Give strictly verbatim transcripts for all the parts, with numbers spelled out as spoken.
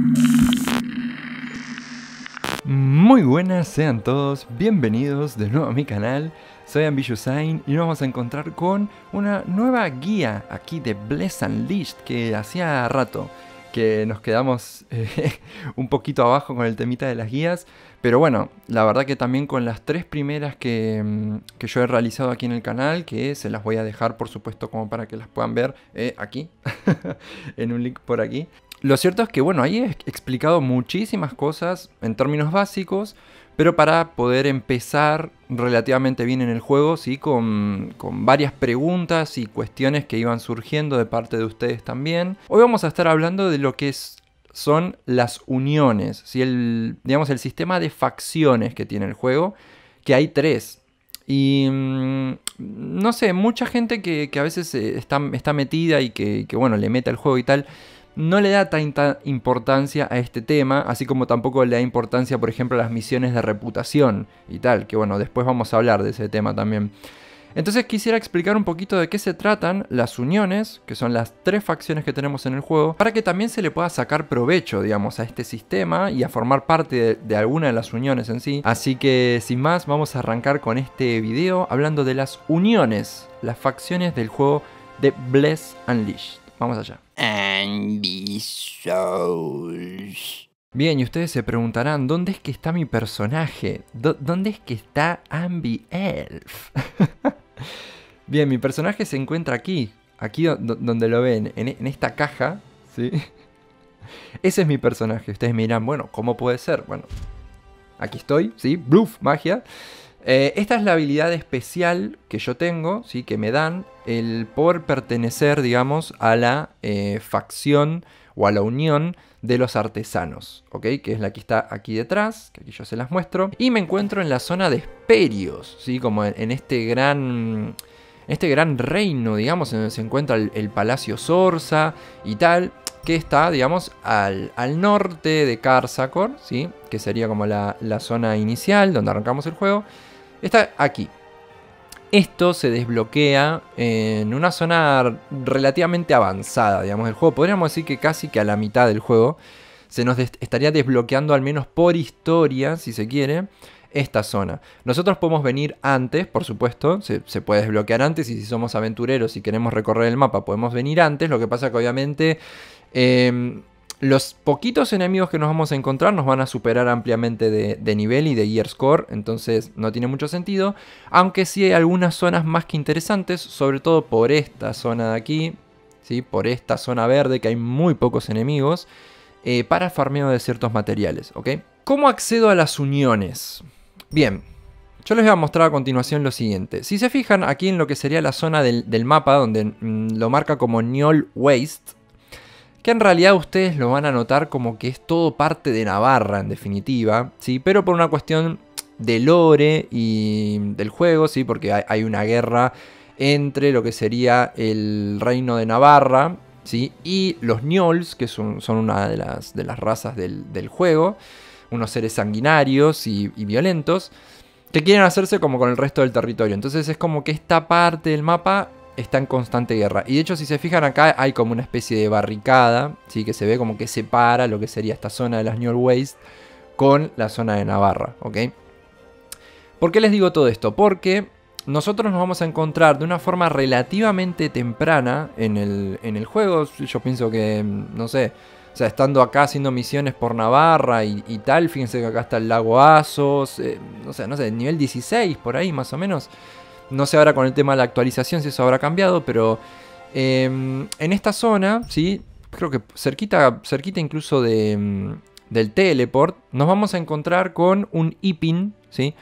Muy buenas, sean todos bienvenidos de nuevo a mi canal. Soy Ambitiousain y nos vamos a encontrar con una nueva guía aquí de Bless Unleashed, que hacía rato que nos quedamos eh, un poquito abajo con el temita de las guías. Pero bueno, la verdad que también con las tres primeras que, que yo he realizado aquí en el canal, que se las voy a dejar por supuesto como para que las puedan ver eh, aquí, en un link por aquí. Lo cierto es que bueno, ahí he explicado muchísimas cosas en términos básicos, pero para poder empezar relativamente bien en el juego, ¿sí? con, con varias preguntas y cuestiones que iban surgiendo de parte de ustedes también. Hoy vamos a estar hablando de lo que es, son las uniones, ¿sí? el, digamos, el sistema de facciones que tiene el juego, que hay tres. Y mmm, no sé, mucha gente que, que a veces está, está metida y que, que bueno, le mete al juego y tal, no le da tanta importancia a este tema, así como tampoco le da importancia, por ejemplo, a las misiones de reputación y tal, que bueno, después vamos a hablar de ese tema también. Entonces quisiera explicar un poquito de qué se tratan las uniones, que son las tres facciones que tenemos en el juego, para que también se le pueda sacar provecho, digamos, a este sistema y a formar parte de, de alguna de las uniones en sí. Así que, sin más, vamos a arrancar con este video hablando de las uniones, las facciones del juego de Bless Unleashed. Vamos allá. Ambitious. Bien, y ustedes se preguntarán, ¿dónde es que está mi personaje? ¿Dó- ¿Dónde es que está Ambi-Elf? Bien, mi personaje se encuentra aquí, aquí do- donde lo ven, en, en esta caja, ¿sí? Ese es mi personaje. Ustedes me dirán, bueno, ¿cómo puede ser? Bueno, aquí estoy, ¿sí? Bluff, magia. Eh, esta es la habilidad especial que yo tengo, ¿sí? Que me dan el por pertenecer, digamos, a la eh, facción o a la unión de los artesanos, ¿ok? Que es la que está aquí detrás, que aquí yo se las muestro. Y me encuentro en la zona de Hesperios, ¿sí? Como en, en este gran... este gran reino, digamos, en donde se encuentra el, el Palacio Zorza y tal, que está, digamos, al, al norte de Karsakor, ¿sí? Que sería como la, la zona inicial donde arrancamos el juego. Está aquí. Esto se desbloquea en una zona relativamente avanzada, digamos, del juego. Podríamos decir que casi que a la mitad del juego se nos des- estaría desbloqueando, al menos por historia, si se quiere, esta zona. Nosotros podemos venir antes, por supuesto, se, se puede desbloquear antes, y si somos aventureros y queremos recorrer el mapa podemos venir antes. Lo que pasa que obviamente eh, los poquitos enemigos que nos vamos a encontrar nos van a superar ampliamente de, de nivel y de gear score, entonces no tiene mucho sentido. Aunque sí hay algunas zonas más que interesantes, sobre todo por esta zona de aquí, ¿sí? Por esta zona verde que hay muy pocos enemigos, eh, para farmeo de ciertos materiales, ¿ok? ¿Cómo accedo a las uniones? Bien, yo les voy a mostrar a continuación lo siguiente. Si se fijan aquí en lo que sería la zona del, del mapa, donde mmm, lo marca como Njol Waste, que en realidad ustedes lo van a notar como que es todo parte de Navarra en definitiva, ¿sí? Pero por una cuestión de lore y del juego, ¿sí? Porque hay, hay una guerra entre lo que sería el reino de Navarra, ¿sí? Y los Njols, que son, son una de las, de las razas del, del juego, unos seres sanguinarios y, y violentos, que quieren hacerse como con el resto del territorio. Entonces es como que esta parte del mapa está en constante guerra. Y de hecho, si se fijan acá, hay como una especie de barricada, ¿sí? Que se ve como que separa lo que sería esta zona de las Njol Waste con la zona de Navarra, ¿ok? ¿Por qué les digo todo esto? Porque nosotros nos vamos a encontrar de una forma relativamente temprana en el, en el juego. Yo pienso que, no sé, o sea, estando acá haciendo misiones por Navarra y, y tal, fíjense que acá está el lago Asos, eh, no sé, no sé, nivel dieciséis por ahí más o menos. No sé ahora con el tema de la actualización si eso habrá cambiado, pero eh, en esta zona, ¿sí? Creo que cerquita, cerquita incluso de, del teleport, nos vamos a encontrar con un Ipin, ¿sí?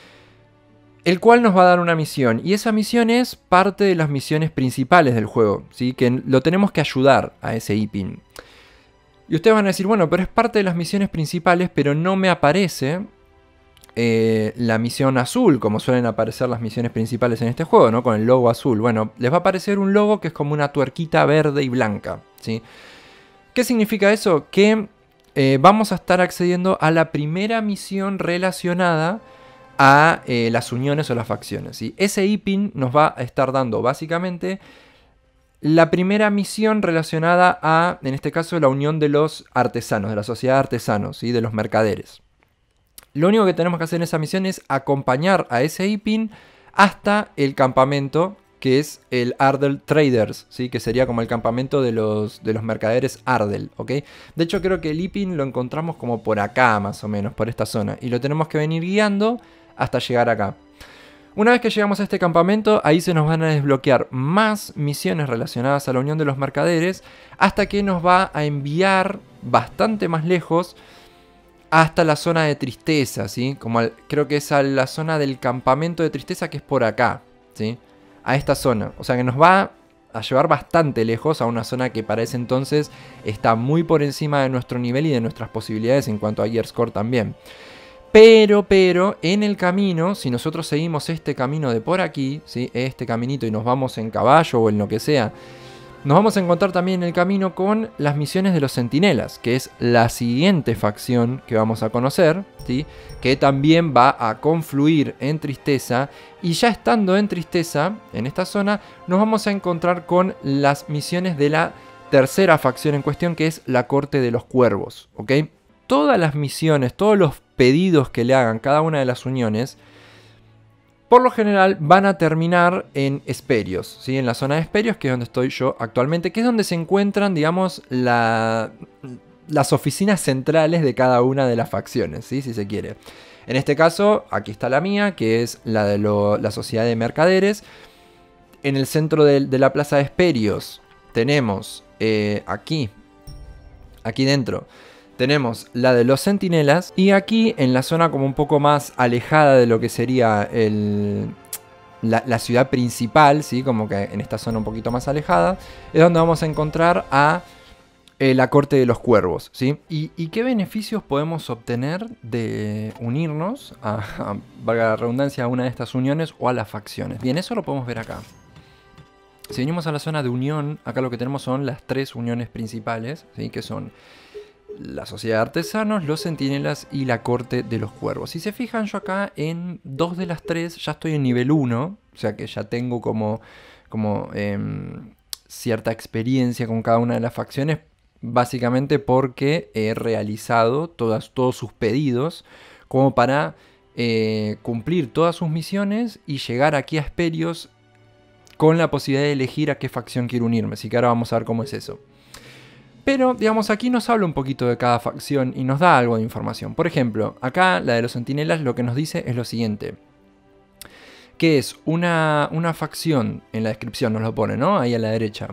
El cual nos va a dar una misión, y esa misión es parte de las misiones principales del juego, ¿sí? Que lo tenemos que ayudar a ese Ipin. Y ustedes van a decir, bueno, pero es parte de las misiones principales, pero no me aparece Eh, la misión azul, como suelen aparecer las misiones principales en este juego, ¿no? Con el logo azul. Bueno, les va a aparecer un logo que es como una tuerquita verde y blanca, ¿sí? ¿Qué significa eso? Que eh, vamos a estar accediendo a la primera misión relacionada a eh, las uniones o las facciones, ¿sí? Ese Ipin nos va a estar dando básicamente la primera misión relacionada a, en este caso, la unión de los artesanos, de la sociedad de artesanos, ¿sí? De los mercaderes. Lo único que tenemos que hacer en esa misión es acompañar a ese Ipin hasta el campamento, que es el Ardell Traders, ¿sí? Que sería como el campamento de los, de los mercaderes Ardell, ¿ok? De hecho, creo que el Ipin lo encontramos como por acá, más o menos, por esta zona. Y lo tenemos que venir guiando hasta llegar acá. Una vez que llegamos a este campamento, ahí se nos van a desbloquear más misiones relacionadas a la unión de los mercaderes, hasta que nos va a enviar bastante más lejos hasta la zona de tristeza, ¿sí? Como al, creo que es a la zona del campamento de tristeza, que es por acá, ¿sí? A esta zona. O sea que nos va a llevar bastante lejos a una zona que para ese entonces está muy por encima de nuestro nivel y de nuestras posibilidades en cuanto a Gear Score también. Pero, pero, en el camino, si nosotros seguimos este camino de por aquí, ¿sí? Este caminito, y nos vamos en caballo o en lo que sea, nos vamos a encontrar también en el camino con las misiones de los centinelas, que es la siguiente facción que vamos a conocer, ¿sí? Que también va a confluir en Tristeza, y ya estando en Tristeza, en esta zona, nos vamos a encontrar con las misiones de la tercera facción en cuestión, que es la Corte de los Cuervos, ¿ok? Todas las misiones, todos los pedidos que le hagan cada una de las uniones, por lo general van a terminar en Hesperios, ¿sí? En la zona de Hesperios, que es donde estoy yo actualmente, que es donde se encuentran, digamos, la, las oficinas centrales de cada una de las facciones, ¿sí? Si se quiere. En este caso, aquí está la mía, que es la de lo, la Sociedad de Mercaderes. En el centro de, de la Plaza de Hesperios tenemos eh, aquí, aquí dentro, tenemos la de los centinelas, y aquí en la zona como un poco más alejada de lo que sería el, la, la ciudad principal, ¿sí? Como que en esta zona un poquito más alejada, es donde vamos a encontrar a eh, la Corte de los Cuervos, ¿sí? ¿Y, y qué beneficios podemos obtener de unirnos, a, a, valga la redundancia, a una de estas uniones o a las facciones? Bien, eso lo podemos ver acá. Si venimos a la zona de unión, acá lo que tenemos son las tres uniones principales, ¿sí? Que son la Sociedad de Artesanos, los Centinelas y la Corte de los Cuervos. Si se fijan, yo acá en dos de las tres ya estoy en nivel uno. O sea que ya tengo como, como eh, cierta experiencia con cada una de las facciones. Básicamente porque he realizado todas, todos sus pedidos como para eh, cumplir todas sus misiones y llegar aquí a Hesperios con la posibilidad de elegir a qué facción quiero unirme. Así que ahora vamos a ver cómo es eso. Pero, digamos, aquí nos habla un poquito de cada facción y nos da algo de información. Por ejemplo, acá la de los centinelas lo que nos dice es lo siguiente. Que es una, una facción, en la descripción nos lo pone, ¿no? Ahí a la derecha.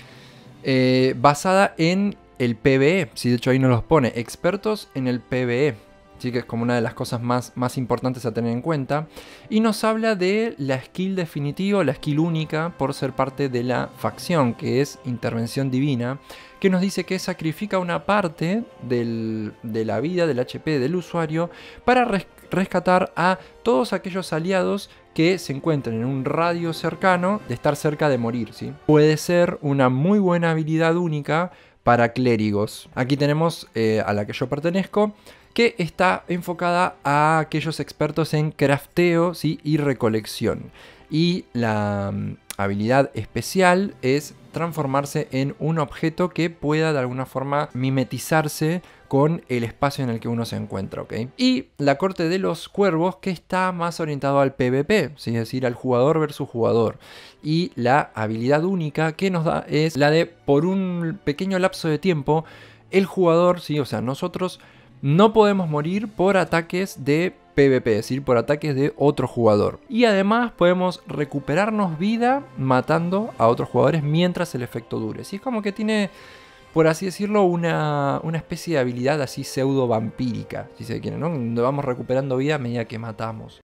Eh, basada en el PvE. Sí, de hecho ahí nos los pone. Expertos en el PvE. Sí, que es como una de las cosas más, más importantes a tener en cuenta. Y nos habla de la skill definitiva, la skill única, por ser parte de la facción, que es Intervención Divina, que nos dice que sacrifica una parte del, de la vida, del H P del usuario, para res, rescatar a todos aquellos aliados que se encuentren en un radio cercano de estar cerca de morir, ¿sí? Puede ser una muy buena habilidad única para clérigos. Aquí tenemos eh, a la que yo pertenezco, que está enfocada a aquellos expertos en crafteo, ¿sí? Y recolección. Y la um, habilidad especial es transformarse en un objeto que pueda de alguna forma mimetizarse con el espacio en el que uno se encuentra, ¿ok? Y la Corte de los Cuervos, que está más orientado al PvP, ¿sí? Es decir, al jugador versus jugador. Y la habilidad única que nos da es la de, por un pequeño lapso de tiempo, el jugador, ¿sí? O sea, nosotros no podemos morir por ataques de PvP, es decir, por ataques de otro jugador. Y además podemos recuperarnos vida matando a otros jugadores mientras el efecto dure. ¿Sí? Es como que tiene, por así decirlo, una, una especie de habilidad así pseudo vampírica, si se quiere, ¿no? Donde vamos recuperando vida a medida que matamos.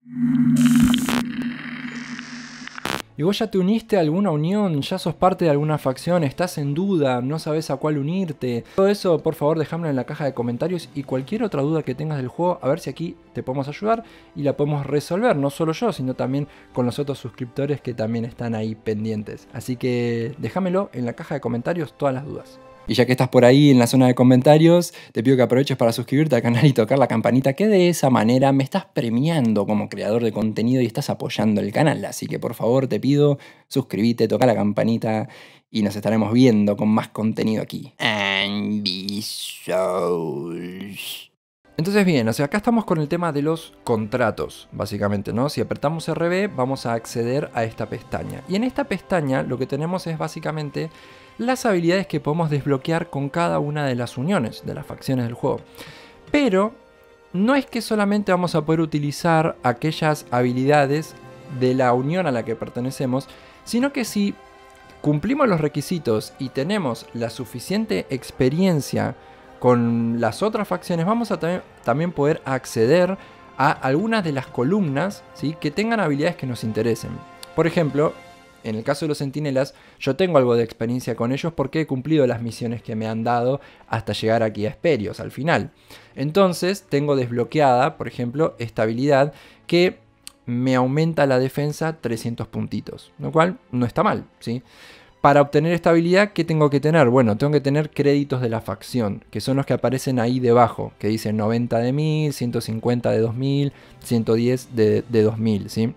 ¿Y vos ya te uniste a alguna unión? ¿Ya sos parte de alguna facción? ¿Estás en duda? ¿No sabes a cuál unirte? Todo eso, por favor, déjamelo en la caja de comentarios, y cualquier otra duda que tengas del juego, a ver si aquí te podemos ayudar y la podemos resolver. No solo yo, sino también con los otros suscriptores que también están ahí pendientes. Así que déjamelo en la caja de comentarios todas las dudas. Y ya que estás por ahí en la zona de comentarios, te pido que aproveches para suscribirte al canal y tocar la campanita, que de esa manera me estás premiando como creador de contenido y estás apoyando el canal. Así que por favor te pido, suscríbete, toca la campanita y nos estaremos viendo con más contenido aquí. Ambisouls. Entonces bien, o sea, acá estamos con el tema de los contratos, básicamente, ¿no? Si apretamos R B vamos a acceder a esta pestaña. Y en esta pestaña lo que tenemos es básicamente las habilidades que podemos desbloquear con cada una de las uniones, de las facciones del juego. Pero no es que solamente vamos a poder utilizar aquellas habilidades de la unión a la que pertenecemos, sino que si cumplimos los requisitos y tenemos la suficiente experiencia con las otras facciones, vamos a tam también poder acceder a algunas de las columnas, ¿sí?, que tengan habilidades que nos interesen. Por ejemplo, en el caso de los centinelas, yo tengo algo de experiencia con ellos porque he cumplido las misiones que me han dado hasta llegar aquí a Hesperios, al final. Entonces, tengo desbloqueada, por ejemplo, esta habilidad que me aumenta la defensa trescientos puntitos, lo cual no está mal, ¿sí? Para obtener esta habilidad, ¿qué tengo que tener? Bueno, tengo que tener créditos de la facción, que son los que aparecen ahí debajo, que dicen noventa de mil, ciento cincuenta de dos mil, ciento diez de, de dos mil, ¿sí?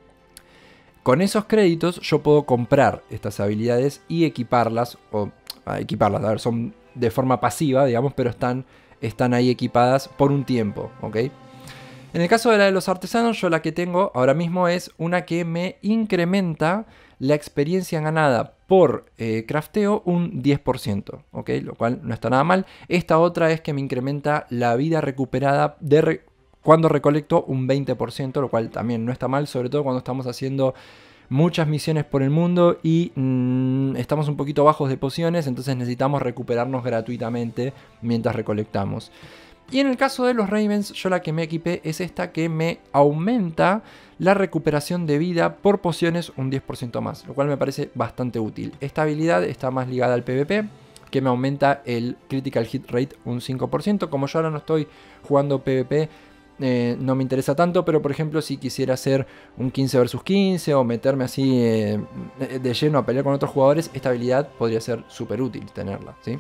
Con esos créditos yo puedo comprar estas habilidades y equiparlas, o a equiparlas, a ver, son de forma pasiva, digamos, pero están, están ahí equipadas por un tiempo, ¿ok? En el caso de la de los artesanos, yo la que tengo ahora mismo es una que me incrementa la experiencia ganada por eh, crafteo un diez por ciento, ¿ok? Lo cual no está nada mal. Esta otra es que me incrementa la vida recuperada de re cuando recolecto un veinte por ciento, lo cual también no está mal, sobre todo cuando estamos haciendo muchas misiones por el mundo y mmm, estamos un poquito bajos de pociones, entonces necesitamos recuperarnos gratuitamente mientras recolectamos. Y en el caso de los Ravens, yo la que me equipé es esta que me aumenta la recuperación de vida por pociones un diez por ciento más, lo cual me parece bastante útil. Esta habilidad está más ligada al PvP, que me aumenta el Critical Hit Rate un cinco por ciento. Como yo ahora no estoy jugando PvP, eh, no me interesa tanto, pero por ejemplo si quisiera hacer un quince versus quince o meterme así eh, de lleno a pelear con otros jugadores, esta habilidad podría ser súper útil tenerla, ¿sí?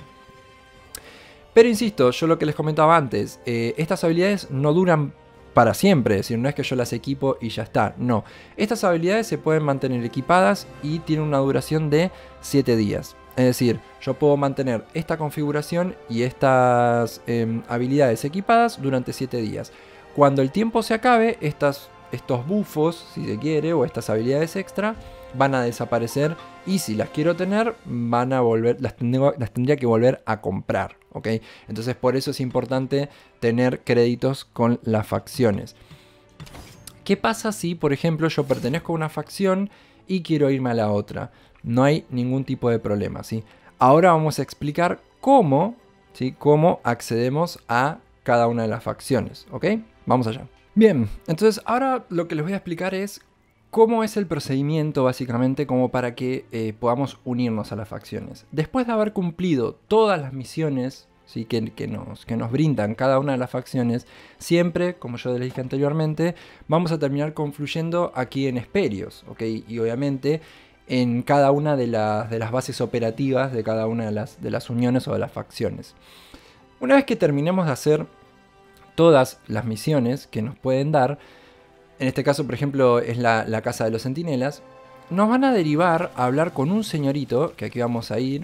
Pero insisto, yo lo que les comentaba antes, eh, estas habilidades no duran para siempre, es decir, no es que yo las equipo y ya está, no. Estas habilidades se pueden mantener equipadas y tienen una duración de siete días. Es decir, yo puedo mantener esta configuración y estas eh, habilidades equipadas durante siete días. Cuando el tiempo se acabe, estas, estos buffos, si se quiere, o estas habilidades extra, van a desaparecer y si las quiero tener, van a volver, las, tengo, las tendría que volver a comprar, ¿ok? Entonces por eso es importante tener créditos con las facciones. ¿Qué pasa si, por ejemplo, yo pertenezco a una facción y quiero irme a la otra? No hay ningún tipo de problema, ¿sí? Ahora vamos a explicar cómo, ¿sí?, cómo accedemos a cada una de las facciones, ¿ok? Vamos allá. Bien, entonces ahora lo que les voy a explicar es cómo es el procedimiento básicamente como para que eh, podamos unirnos a las facciones. Después de haber cumplido todas las misiones, ¿sí?, que, que, nos, que nos brindan cada una de las facciones, siempre, como yo les dije anteriormente, vamos a terminar confluyendo aquí en Hesperios, ¿ok? Y obviamente en cada una de, la, de las bases operativas de cada una de las, de las uniones o de las facciones. Una vez que terminemos de hacer todas las misiones que nos pueden dar, en este caso, por ejemplo, es la, la casa de los centinelas, nos van a derivar a hablar con un señorito, que aquí vamos a ir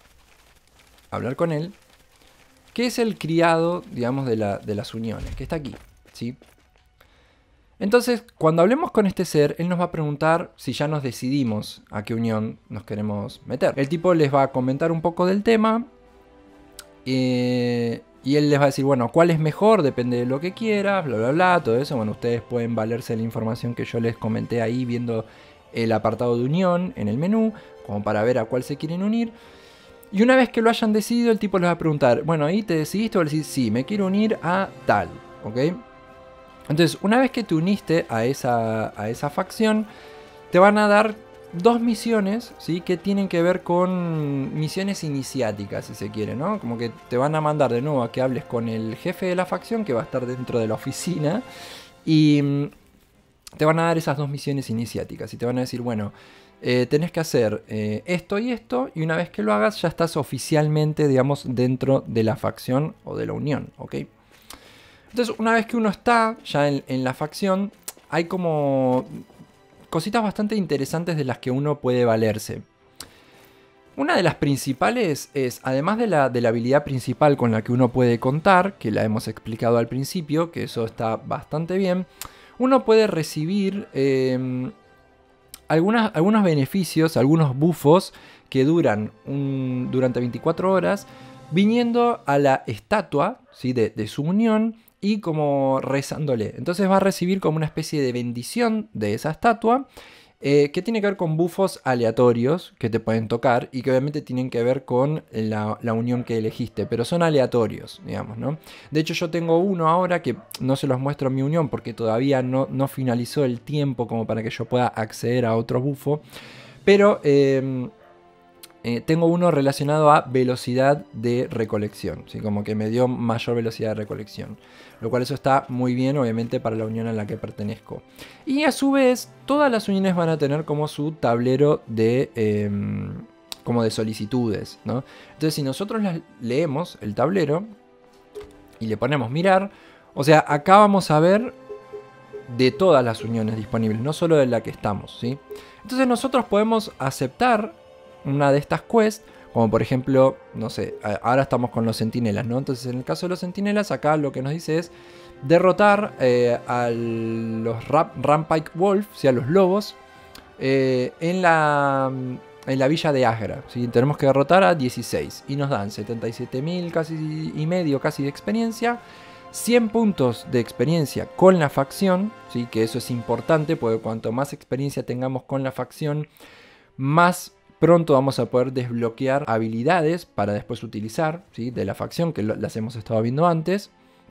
a hablar con él, que es el criado, digamos, de, la, de las uniones, que está aquí, ¿sí? Entonces, cuando hablemos con este ser, él nos va a preguntar si ya nos decidimos a qué unión nos queremos meter. El tipo les va a comentar un poco del tema, eh, y él les va a decir, bueno, cuál es mejor, depende de lo que quieras, bla, bla, bla, todo eso. Bueno, ustedes pueden valerse la información que yo les comenté ahí viendo el apartado de unión en el menú, como para ver a cuál se quieren unir. Y una vez que lo hayan decidido, el tipo les va a preguntar, bueno, ¿ahí te decidiste? O le decís, sí, me quiero unir a tal, ¿ok? Entonces, una vez que te uniste a esa, a esa facción, te van a dar dos misiones, ¿sí?, que tienen que ver con misiones iniciáticas, si se quiere, ¿no? Como que te van a mandar de nuevo a que hables con el jefe de la facción, que va a estar dentro de la oficina, y te van a dar esas dos misiones iniciáticas, y te van a decir, bueno, eh, tenés que hacer eh, esto y esto, y una vez que lo hagas ya estás oficialmente, digamos, dentro de la facción o de la unión, ¿ok? Entonces, una vez que uno está ya en, en la facción, hay como cositas bastante interesantes de las que uno puede valerse. Una de las principales es, además de la, de la habilidad principal con la que uno puede contar, que la hemos explicado al principio, que eso está bastante bien, uno puede recibir eh, algunas, algunos beneficios, algunos buffos que duran un, durante veinticuatro horas, viniendo a la estatua, ¿sí?, de, de su unión y como rezándole. Entonces va a recibir como una especie de bendición de esa estatua, Eh, que tiene que ver con buffos aleatorios que te pueden tocar y que obviamente tienen que ver con la, la unión que elegiste, pero son aleatorios, digamos, ¿no? De hecho, yo tengo uno ahora que no se los muestro en mi unión porque todavía no, no finalizó el tiempo como para que yo pueda acceder a otro bufo, pero eh, eh, tengo uno relacionado a velocidad de recolección, ¿sí? Como que me dio mayor velocidad de recolección. Lo cual eso está muy bien, obviamente, para la unión a la que pertenezco. Y a su vez, todas las uniones van a tener como su tablero de, eh, como de solicitudes, ¿no? Entonces, si nosotros las leemos el tablero y le ponemos mirar, o sea, acá vamos a ver de todas las uniones disponibles, no solo de la que estamos, ¿sí? Entonces nosotros podemos aceptar una de estas quests, como por ejemplo, no sé, ahora estamos con los centinelas, ¿no? Entonces en el caso de los centinelas, acá lo que nos dice es derrotar eh, a los Rampike Wolf, o sea, los lobos, eh, en, la, en la villa de Asgra, ¿sí? Tenemos que derrotar a dieciséis y nos dan setenta y siete mil casi y medio casi de experiencia, cien puntos de experiencia con la facción, ¿sí? Que eso es importante porque cuanto más experiencia tengamos con la facción, más pronto vamos a poder desbloquear habilidades para después utilizar, ¿sí?, de la facción, que las hemos estado viendo antes.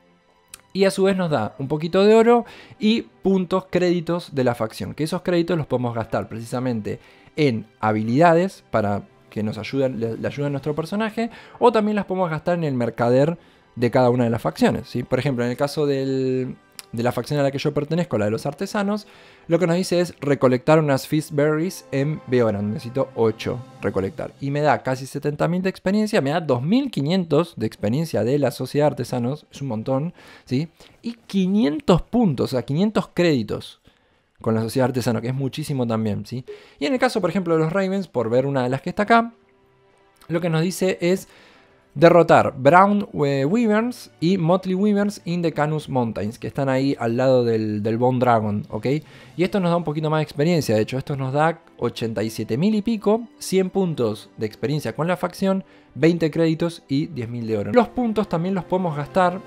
Y a su vez nos da un poquito de oro y puntos, créditos de la facción. Que esos créditos los podemos gastar precisamente en habilidades para que nos ayuden, le, le ayuden a nuestro personaje. O también las podemos gastar en el mercader de cada una de las facciones, ¿sí? Por ejemplo, en el caso del... de la facción a la que yo pertenezco, la de los artesanos, lo que nos dice es recolectar unas Fizz Berries en Beoran. Necesito ocho recolectar. Y me da casi setenta mil de experiencia, me da dos mil quinientos de experiencia de la sociedad de artesanos, es un montón, ¿sí? Y quinientos puntos, o sea, quinientos créditos con la sociedad de artesanos, que es muchísimo también, ¿sí? Y en el caso, por ejemplo, de los Ravens, por ver una de las que está acá, lo que nos dice es derrotar Brown Wyverns y Motley Wyverns in the Canus Mountains, que están ahí al lado del, del Bone Dragon, ¿ok? Y esto nos da un poquito más de experiencia, de hecho esto nos da ochenta y siete mil y pico, cien puntos de experiencia con la facción, veinte créditos y diez mil de oro. Los puntos también los podemos gastar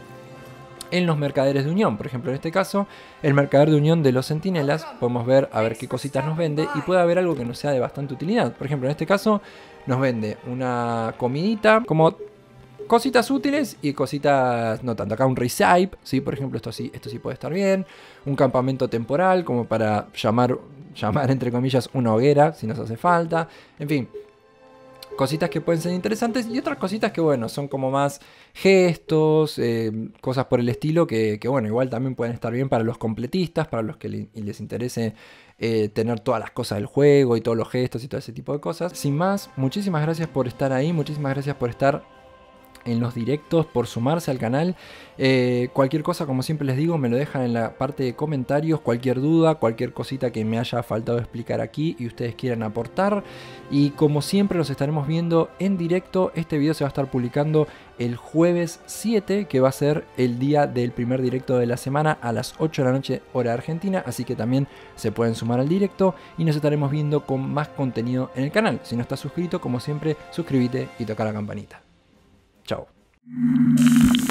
en los mercaderes de unión, por ejemplo en este caso, el mercader de unión de los centinelas, podemos ver a ver qué cositas nos vende y puede haber algo que nos sea de bastante utilidad. Por ejemplo en este caso nos vende una comidita, como cositas útiles y cositas no tanto. Acá un recipe, ¿sí? Por ejemplo, esto sí, esto sí puede estar bien. Un campamento temporal, como para llamar, llamar entre comillas una hoguera, si nos hace falta. En fin, cositas que pueden ser interesantes y otras cositas que, bueno, son como más gestos, eh, cosas por el estilo que, que, bueno, igual también pueden estar bien para los completistas, para los que le, les interese eh, tener todas las cosas del juego y todos los gestos y todo ese tipo de cosas. Sin más, muchísimas gracias por estar ahí, muchísimas gracias por estar en los directos, por sumarse al canal. Eh, cualquier cosa, como siempre les digo, me lo dejan en la parte de comentarios, cualquier duda, cualquier cosita que me haya faltado explicar aquí y ustedes quieran aportar. Y como siempre los estaremos viendo en directo. Este video se va a estar publicando el jueves siete, que va a ser el día del primer directo de la semana a las ocho de la noche hora argentina, así que también se pueden sumar al directo y nos estaremos viendo con más contenido en el canal. Si no estás suscrito, como siempre, suscríbete y toca la campanita. Chao.